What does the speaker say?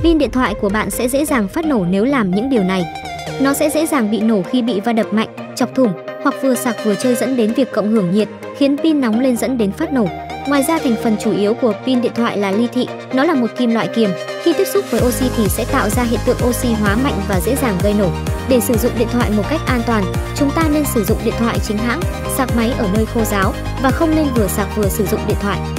Pin điện thoại của bạn sẽ dễ dàng phát nổ nếu làm những điều này. Nó sẽ dễ dàng bị nổ khi bị va đập mạnh, chọc thủng hoặc vừa sạc vừa chơi dẫn đến việc cộng hưởng nhiệt, khiến pin nóng lên dẫn đến phát nổ. Ngoài ra thành phần chủ yếu của pin điện thoại là li thị, nó là một kim loại kiềm, khi tiếp xúc với oxy thì sẽ tạo ra hiện tượng oxy hóa mạnh và dễ dàng gây nổ. Để sử dụng điện thoại một cách an toàn, chúng ta nên sử dụng điện thoại chính hãng, sạc máy ở nơi khô ráo và không nên vừa sạc vừa sử dụng điện thoại.